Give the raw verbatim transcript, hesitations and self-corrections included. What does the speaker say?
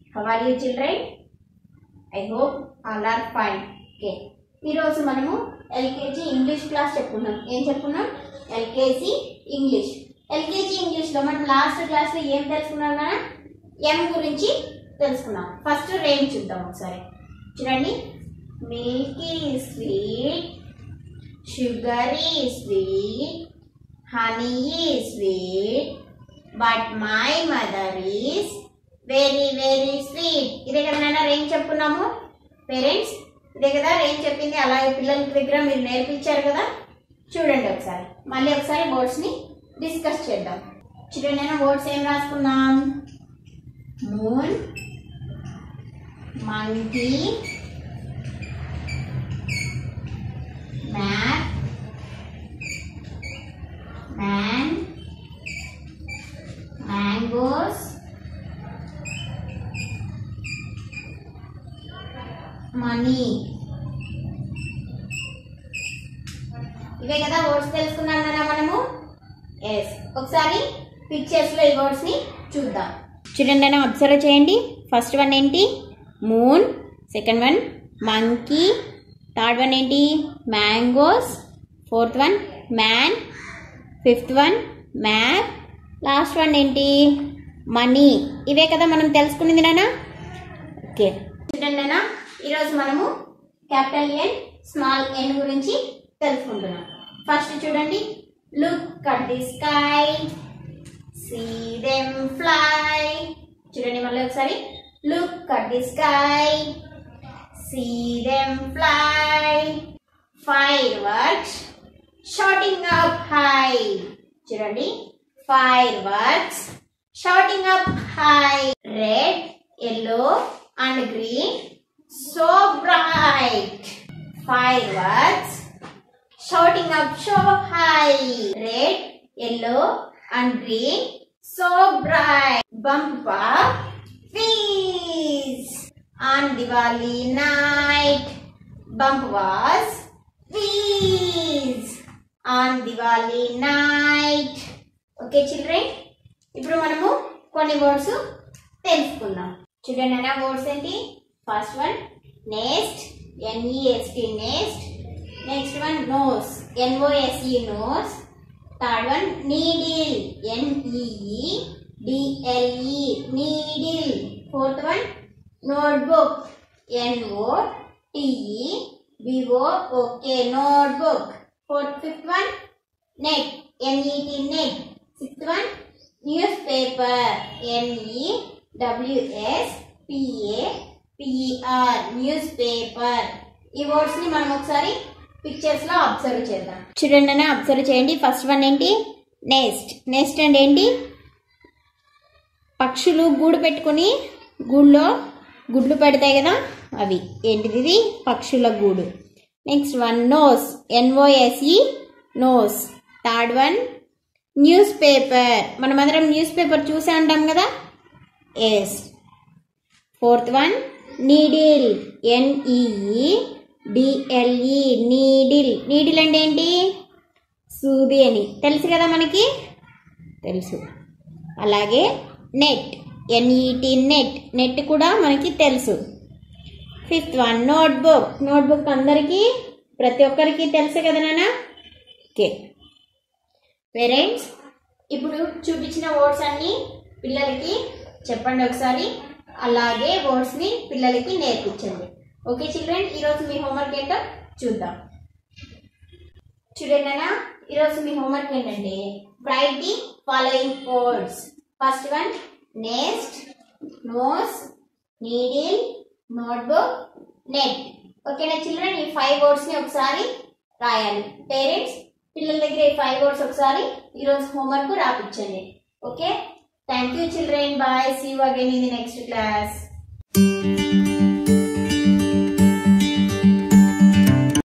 How are you children? I hope all are fine. Okay. ఈ రోజు మనము LKG English class చెప్పుకున్నాం. ఏం చెప్పుకున్నాం? LKG English. ఎల్కేజీ ఇంగ్లీష్ లో మనం లాస్ట్ క్లాస్ లో ఏం తెలుసుకున్నాం కదా? ఎం గురించి తెలుసుకున్నాం. ఫస్ట్ రెయిన్ చూద్దాం ఒకసారి. చూడండి. Milky sweet, sugary sweet, honey sweet, but my mother is very very sweet. ఇదే కదా నాన్న రెయిన్ చెప్పుకున్నాము పేరెంట్స్. ఇదే కదా రెయిన్ చెప్పింది. అలాగే పిల్లల దగ్గర మీరు నేర్పించారు కదా. చూడండి ఒకసారి మళ్ళీ ఒకసారి వర్డ్స్ ని డిస్కస్ చేద్దాం. చూడండి నేను వర్డ్స్ ఏం రాసుకున్నాం? Moon, monkey, map, man, mangoes, money. ఇవే కదా వర్డ్స్ తెలుసుకున్నాం కదా మనము. ఎస్, ఒకసారి పిక్చర్స్ లో ఈ వర్డ్స్ ని చూద్దాం. చూడండి నేను అబ్జర్వ్ చేయండి. ఫస్ట్ వన్ ఏంటి? Moon. Second one monkey. Third one ఏంటి? Mangoes. Fourth one man. Fifth one map. Last one ఏంటి? మనీ. ఇవే కదా మనం తెలుసుకునేది నాన్న. ఓకే చూడండి నాన్న, ఈరోజు మనము క్యాపిటల్ ఎన్, స్మాల్ ఎన్ గురించి తెలుసుకుంటున్నాం. ఫస్ట్ చూడండి. Look at the sky, see them fly. చూడండి మళ్ళీ ఒకసారి. Look at the sky, see them fly. Fireworks shooting up high. చూడండి. Fireworks shooting up high. Red, yellow and green, so bright. Fireworks shooting up so high. Red, yellow and green, so bright. Bump up wheeze. On Diwali night, bump was wheeze. On Diwali night. Okay children, ఇప్పుడు మనము కొన్ని words తెలుసుకుందాం. చూడండి అన్న words ఏంటి? First one nest, N E S T nest. Next one nose, N O S E nose. Third one needle, N E E D L E needle. Fourth one notebook, N O T E B O okay notebook. Fourth fifth one net, N E T net. Sixth one newspaper, N E W S P A P E R newspaper. ఈ words ని మనం ఒకసారి pictures లో observe చేద్దాం. చూడండి అన్న observe చేయండి. First one ఏంటి? నెస్ట్. నెస్ట్ అంటే ఏంటి? పక్షులు గూడు పెట్టుకుని గూడులో గుడ్లు పెడతాయి కదా, అవి. ఏంటిది? ఇది పక్షుల గూడు. Next one nose, N O S E nose. Third one newspaper. మనం అందరం న్యూస్ పేపర్ చూసే ఉంటాం కదా. Yes. Fourth one needle, N E E D L E needle. Needle అంటే ఏంటి? సూది అని తెలుసు కదా మనకి, తెలుసు. అలాగే నెట్, ఎన్ఈటి నెట్. నెట్ కూడా మనకి తెలుసు. Fifth one notebook. నోట్బుక్ అందరికీ ప్రతి ఒక్కరికి తెలుసు కదా నాన్న. ఓకే పేరెంట్స్, ఇప్పుడు చూపించిన వర్డ్స్ అన్ని పిల్లలకి చెప్పండి ఒకసారి. అలాగే వర్డ్స్ ని పిల్లలకి నేర్పించండి. ఓకే చిల్డ్రన్, ఈరోజు మీ హోంవర్క్ ఏంటో చూద్దాం. చూడండి అన్న, ఈరోజు మీ హోంవర్క్ ఏంటంటే write the following words. First one nest, nose, needle, notebook, net. ఓకేనా చిల్డ్రన్, ఈ ఫైవ్ వర్డ్స్ ని ఒకసారి రాయాలి. పేరెంట్స్ పిల్లల దగ్గర ఈ ఫైవ్ వర్డ్స్ ఒకసారి ఈరోజు హోంవర్క్ రాపించండి. Okay, thank you children. Bye. See you again in the next class.